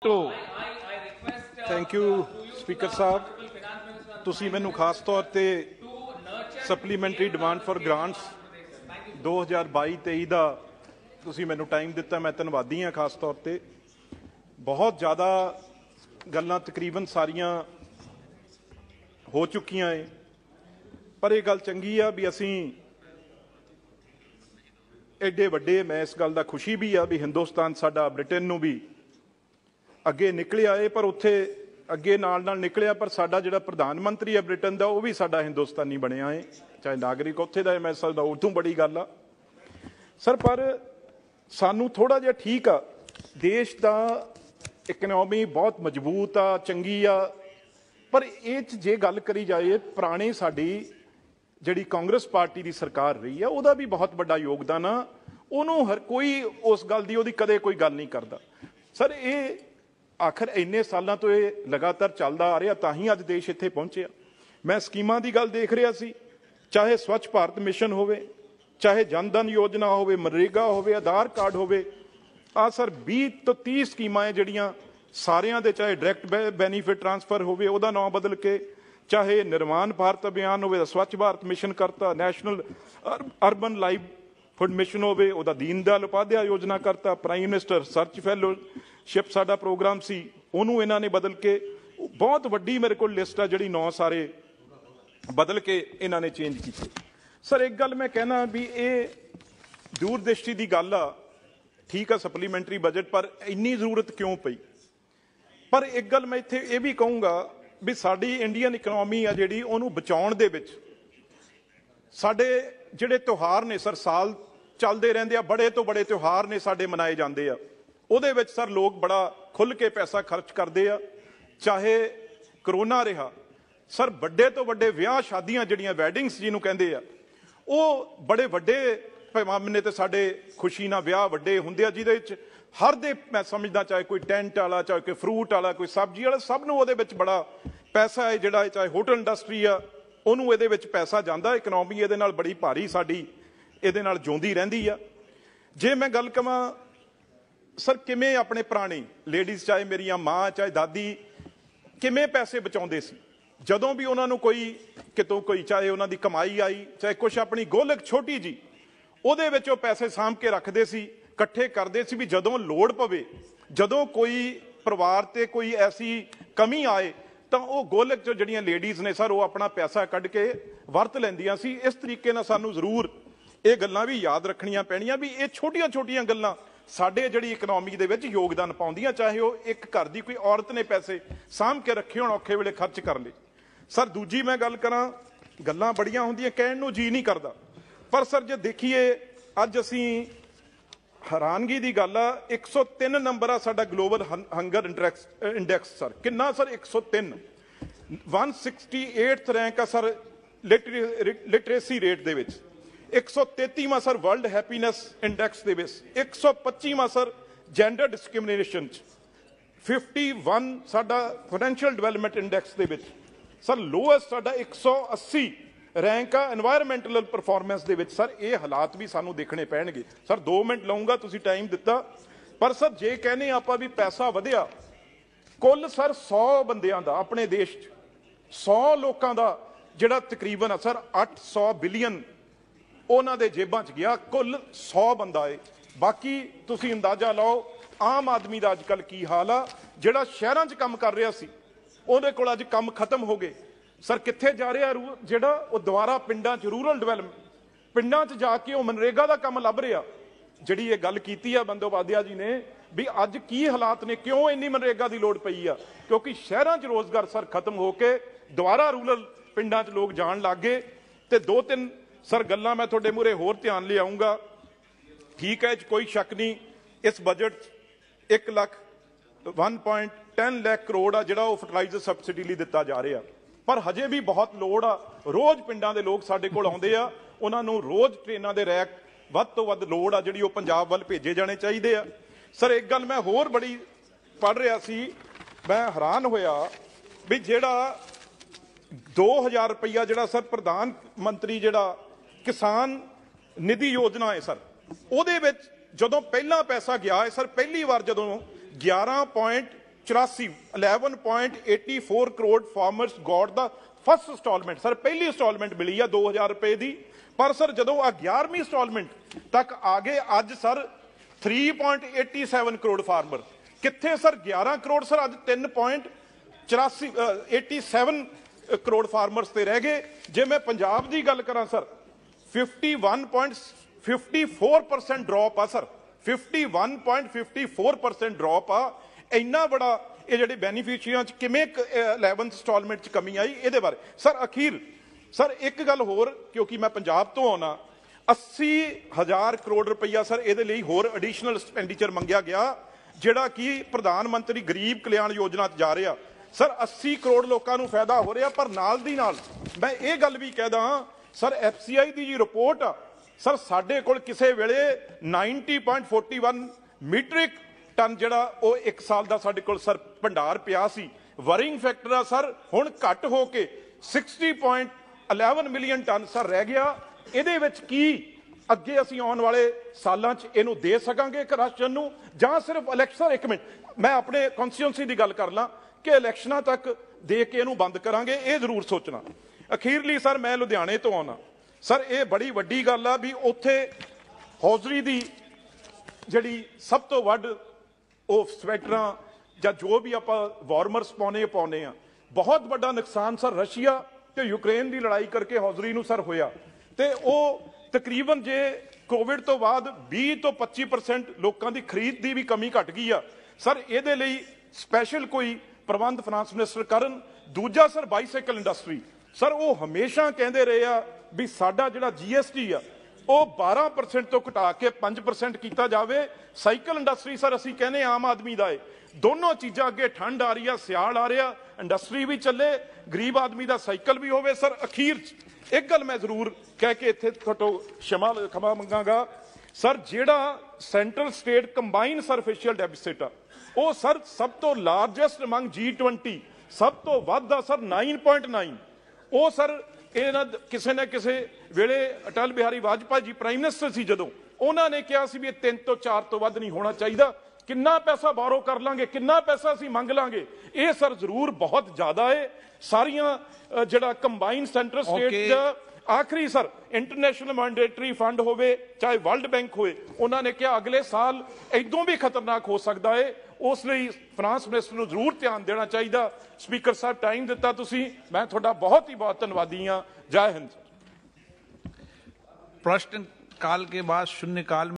to thank you Speaker साहब, तुसी मैनू खास तौर ते सप्लीमेंटरी डिमांड फॉर ग्रांट्स 2022-23 का तुसी मैनू टाइम दिता, मैं धन्नवादी हाँ। खास तौर ते बहुत ज़्यादा गल्लां तकरीबन सारियां हो चुकियां है, पर यह गल चंगी आ भी असी एडे वड्डे, मैं इस गल का खुशी भी आ भी हिंदुस्तान साडा ब्रिटेन नूं भी अगे निकलिया है, पर उत्थे अगे नाल नाल निकलिया, पर साडा जिहड़ा प्रधानमंत्री है ब्रिटेन का वह भी साडा हिंदुस्तानी बनया है, चाहे नागरिक उत्थे दा है, मैं सकदा उतों बड़ी गल आ सर। पर सानू थोड़ा जिहा ठीक आ, देश का इकनॉमी बहुत मजबूत आ, चंगी आ, पर ये जे गल करी जाए पुराने साडी जिहड़ी कांग्रेस पार्टी की सरकार रही है उहदा भी बहुत बड़ा योगदान आ, उहनूं हर कोई उस गल दी उहदी कदे कोई गल नहीं करता सर। ये आखिर इन्ने सालों तो ये लगातार चलता आ रहा, तां ही अज देश इत्थे पहुंचिया। मैं स्कीमां की गल देख रहा सी, चाहे स्वच्छ भारत मिशन होवे, चाहे जन धन योजना होवे, मनरेगा होवे, आधार कार्ड होवे, आ सर 20 तो 30 स्कीमां है जिहड़ियां सारियां दे, चाहे डायरैक्ट बेनीफिट ट्रांसफर होवे उहदा नाम बदल के, चाहे निर्माण भारत अभियान होवे, स्वच्छ भारत मिशन करता, नैशनल अर्बन लाइवलीहुड मिशन होवे उहदा दीन दयाल उपाध्याय योजना करता, प्राइम मिनिस्टर रिसर्च फैलोशिप साडा प्रोग्राम सी उहनूं इन्हां ने बदल के बहुत वड्डी मेरे कोल लिस्ट आ जिहड़ी 9 सारे बदल के इन्हां ने चेंज कीते। सर एक गल मैं कहना भी ये दूरदृष्टि की गल आ, ठीक है सप्लीमेंटरी बजट पर इन्नी जरूरत क्यों पई, पर एक गल मैं इत्थे ये भी कहूँगा भी साडी इंडियन इकनॉमी आ जिहड़ी उहनूं बचाउण दे विच साडे जिहड़े त्यौहार ने सर साल चलते रहंदे आ, बड़े तो बड़े त्यौहार ने साडे मनाए जांदे आ, उहदे विच सर लोग बड़ा खुल के पैसा खर्च करते आ, चाहे करोना रहा सर, बड़े तो बड़े विआह शादियां जिहड़ियां वैडिंग्स जिहनूं कहंदे आ वो बड़े वड्डे पैमाने ते साडे खुशी नाल विआह वड्डे हुंदे आ, जिहदे विच हर दे मैं समझदा चाहे कोई टेंट वाला, चाहे कोई फ्रूट वाला, कोई सब्जी वाला, सब नूं उहदे विच बड़ा पैसा है जिहड़ा, चाहे होटल इंडस्ट्री आ उहनूं इहदे विच पैसा जांदा, इकनॉमी इहदे नाल बड़ी भारी साडी इहदे नाल जिउंदी रहिंदी आ। जे मैं गल कवां सर किवें अपने पुराने लेडीज़ चाहे मेरियां माँ चाहे दादी किवें पैसे बचाउंदे सी, जदों भी उन्होंने कोई कितों कोई चाहे उन्हों की कमाई आई, चाहे कुछ अपनी गोलक छोटी जी उहदे विच वो पैसे सामभ के रखते सी, इकट्ठे करते सी भी जदों लोड़ पवे, जदों कोई परिवार ते कोई ऐसी कमी आए तो वो गोलक चो जिहड़ियां लेडीज़ ने सर वो अपना पैसा कढ के वरत लैंदियां सी। इस तरीके नाल सानूं जरूर ये गल्लां भी याद रखणियां पैणियां भी ये छोटियां छोटियां गल्लां साडे जिहड़ी इकनॉमी दे विच योगदान पाउंदियां, चाहे वो एक घर दी कोई औरत ने पैसे सामभ के रखे होण औखे वेले खर्च कर लए। सर दूजी मैं गल करां, गल्लां बड़ियां हुंदियां कहण नूं जी नहीं करदा, पर सर जे देखिए अज असीं हैरानगी की गल आ 103 नंबर आ साडा ग्लोबल हंगर इंडैक्स सर, किन्ना सर 103, 168th रैंक आ सर लिटरेसी रेट दे विच, 133वां सर वर्ल्ड हैप्पीनैस इंडैक्स दे विच, 125वां सर जेंडर डिस्क्रिमिनेशन 51 साडा फाइनैंशियल डिवेलपमेंट इंडैक्स दे विच सर लोएस्ट साडा 180 रैंक आ एनवायरमेंटल परफॉर्मेंस दे विच। सर ये हालात भी सानू देखने पैणगे। सर 2 मिनट लाऊंगा, तुसीं टाइम दिता, पर सर जे कहने आपां भी पैसा वधिया, कुल सर 100 बंदियां दा अपने देश 100 लोकां दा जिहड़ा तकरीबन आ सर 800 बिलियन उन्हां दे जेबां च गया, कुल 100 बंदा है। बाकी तुसीं अंदाजा लाओ आम आदमी दा अजकल की हाल आ, जिहड़ा शहरां च काम कर रहा सी उहदे कोल अज काम खत्म हो गए सर, कित्थे जा रहा जिहड़ा वो दुबारा पिंडां च रूरल डिवेलपमेंट पिंडां च जाके वो मनरेगा का काम लभ रहा। जिहड़ी ये गल कीती है बंदोपाध्याय जी ने भी अज की हालात ने, क्यों इन्नी मनरेगा की लोड़ पई आ, क्योंकि शहरां च रोजगार सर खत्म होके दुबारा रूरल पिंडां च लोग जाण लग गए। ते 2-3 सर गल्लां मैं तुहाडे मूहरे होर ध्यान ले आऊँगा। ठीक है कोई शक नहीं इस बजट 1 लाख करोड़ आ जिहड़ा वो फर्टिलाइजर सबसिडी लई दिता जा रहा, पर हजे भी बहुत लोड़ आ। रोज़ पिंडां दे लोग साडे कोल आउंदे आ, उन्हां नूं रोज़ ट्रेनां दे रैक वध तो वध लोड़ आ जिहड़ी वो पंजाब वल भेजे जाने चाहीदे आ। सर एक गल मैं होर बड़ी पढ़ रहा सी, मैं हैरान होया भी जिहड़ा 2000 रुपया जिहड़ा सर प्रधान मंत्री जिहड़ा किसान निधि योजना है सर, उहदे विच जदों पहला पैसा गया है सर, पहली बार जदों 84 11.84 crore farmers got the first installment. Sir पहली इंस्टॉलमेंट मिली है 2000 रुपए की, पर सर जो 11वीं इंस्टॉलमेंट तक आ गए अज सर 3.87 करोड़ फार्मर कितने सर 11 करोड़ सर अज 3.87 करोड़ फार्मर्स ते रह गए। जे मैं पंजाब की गल करा सर 51.54% ड्रॉप आ सर, 51.54% ड्रॉप आ। इन्ना बड़ा ये जिहड़े बेनीफिशियरियां च किवें 11th इंस्टॉलमेंट च कमी आई, इहदे बारे सर अखीर सर एक गल होर, क्योंकि मैं पंजाब तो आना, 80,000 करोड़ रुपया सर इहदे लई होर एडिशनल एक्सपेंडिचर मंगिया गया, जिहड़ा कि प्रधानमंत्री गरीब कल्याण योजना जा रहा। सर 80 करोड़ लोगों को फायदा हो रहा, पर नाल दी नाल मैं ये गल भी कह दा सर FCI की जी रिपोर्ट आ सर साडे कोल किसे वेले 90.41 मीट्रिक टन जिहड़ा वो एक साल का साडे कोल सर भंडार पिया सी। वरिंग फैक्टर आ सर हुण घट हो के 60.11 मिलियन टन सर रह गया। इहदे विच की अगे असीं आउण वाले सालां च इहनूं दे सकांगे एक राशन नूं, जां सिर्फ इलैक्शन? एक मिनट मैं अपने कॉन्स्टिट्यूएंसी की गल कर ला कि इलैक्शनां तक दे के इहनूं बंद करांगे, ये जरूर सोचना। अखीरली सर मैं लुधियाने तो आना सर, ये बड़ी वड्डी गल आ भी उत्थे हौजरी दी जिहड़ी सब तो वड्ड ਉਹ ਸਵੈਟਰਾਂ ਜਾਂ ਜੋ ਵੀ ਆਪਾਂ ਵਾਰਮਰਸ ਪਾਉਣੇ ਆ, ਬਹੁਤ ਵੱਡਾ ਨੁਕਸਾਨ ਸਰ ਰਸ਼ੀਆ ਤੇ ਯੂਕਰੇਨ ਦੀ ਲੜਾਈ ਕਰਕੇ ਹੌਜ਼ਰੀ ਨੂੰ ਸਰ ਹੋਇਆ, ਤੇ ਉਹ ਤਕਰੀਬਨ ਜੇ ਕੋਵਿਡ ਤੋਂ ਬਾਅਦ 20 ਤੋਂ 25% ਲੋਕਾਂ ਦੀ ਖਰੀਦ ਦੀ ਵੀ ਕਮੀ ਘਟ ਗਈ ਆ ਸਰ। ਇਹਦੇ ਲਈ ਸਪੈਸ਼ਲ ਕੋਈ ਪ੍ਰਬੰਧ ਫਾਈਨਾਂਸ ਮਿਨਿਸਟਰ ਕਰਨ। ਦੂਜਾ ਸਰ ਬਾਈਸਾਈਕਲ ਇੰਡਸਟਰੀ ਸਰ ਉਹ ਹਮੇਸ਼ਾ ਕਹਿੰਦੇ ਰਹੇ ਆ ਵੀ ਸਾਡਾ ਜਿਹੜਾ GST ਆ ਉਹ 12% ਤੋਂ ਘਟਾ ਕੇ 5% ਕੀਤਾ ਜਾਵੇ। ਸਾਈਕਲ ਇੰਡਸਟਰੀ ਸਰ ਅਸੀਂ ਕਹਿੰਦੇ ਆਮ ਆਦਮੀ ਦਾ ਹੈ, ਦੋਨੋਂ ਚੀਜ਼ਾਂ ਅੱਗੇ ਠੰਡ ਆ ਰਹੀ ਆ, ਸਿਆਲ ਆ ਰਿਹਾ, ਇੰਡਸਟਰੀ ਵੀ ਚੱਲੇ, ਗਰੀਬ ਆਦਮੀ ਦਾ ਸਾਈਕਲ ਵੀ ਹੋਵੇ। ਸਰ ਅਖੀਰ ਇੱਕ ਗੱਲ ਮੈਂ ਜ਼ਰੂਰ ਕਹਿ ਕੇ ਇੱਥੇ ਤੁਹਾਡੇ ਖਮਾ ਮੰਗਾਂਗਾ ਸਰ, ਜਿਹੜਾ central state combine sir fiscal deficit ਆ ਉਹ ਸਰ ਸਭ ਤੋਂ ਲਾਰਜੈਸਟ ਅਮੰਗ G20 ਸਭ ਤੋਂ ਵੱਧ ਆ ਸਰ 9.9। ਉਹ ਸਰ ਇਹਨਾਂ ਕਿਸੇ ਨਾ ਕਿਸੇ ਵੇਲੇ ਅਟਲ ਬਿਹਾਰੀ ਵਾਜਪਾਈ ਜੀ ਪ੍ਰਾਈਮ ਮਿਨਿਸਟਰ ਸੀ ਜਦੋਂ, ਉਹਨਾਂ ਨੇ ਕਿਹਾ ਸੀ ਵੀ ਇਹ 3 ਤੋਂ 4 ਤੋਂ ਵੱਧ ਨਹੀਂ ਹੋਣਾ ਚਾਹੀਦਾ। ਕਿੰਨਾ ਪੈਸਾ ਬਾਰੋ ਕਰ ਲਾਂਗੇ, ਕਿੰਨਾ ਪੈਸਾ ਅਸੀਂ ਮੰਗ ਲਾਂਗੇ, ਇਹ ਸਰ ਜ਼ਰੂਰ ਬਹੁਤ ਜ਼ਿਆਦਾ ਹੈ। ਸਾਰੀਆਂ ਜਿਹੜਾ ਕੰਬਾਈਨ ਸੈਂਟਰ ਸਟੇਟ ਦਾ ਆਖਰੀ ਸਰ ਇੰਟਰਨੈਸ਼ਨਲ ਮੋਨੇਟਰੀ ਫੰਡ ਹੋਵੇ ਚਾਹੇ ਵਰਲਡ ਬੈਂਕ ਹੋਵੇ, ਉਹਨਾਂ ਨੇ ਕਿਹਾ ਅਗਲੇ ਸਾਲ ਇਦੋਂ ਵੀ ਖਤਰਨਾਕ ਹੋ ਸਕਦਾ ਹੈ। ਉਸ ਲਈ ਫਾਈਨਾਂਸ ਮਿਨਿਸਟਰ ਨੂੰ ਜ਼ਰੂਰ ਧਿਆਨ ਦੇਣਾ ਚਾਹੀਦਾ। ਸਪੀਕਰ ਸਾਹਿਬ ਟਾਈਮ ਦਿੱਤਾ ਤੁਸੀਂ, ਮੈਂ ਤੁਹਾਡਾ बहुत ही ਧੰਨਵਾਦੀ ਹਾਂ। जय हिंद। प्रश्न काल के बाद शून्य काल